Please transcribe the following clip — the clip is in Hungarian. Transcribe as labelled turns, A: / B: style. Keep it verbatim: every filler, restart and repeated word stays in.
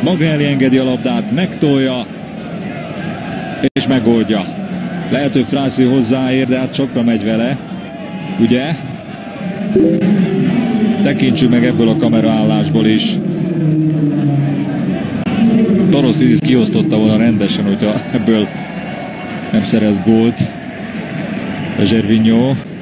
A: maga elé engedi a labdát, megtolja, és megoldja. Lehet, hogy Frászi hozzáér, de hát sokra megy vele, ugye? Tekintsük meg ebből a kameraállásból is. Toroszidis kiosztotta volna rendesen, hogyha ebből nem szerez gólt. Gervinho.